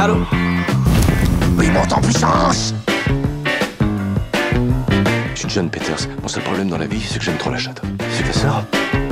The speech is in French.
Allô? Oui, monte en puissance. Je suis John Peters. Mon seul problème dans la vie, c'est que j'aime trop la chatte. C'est ta sœur?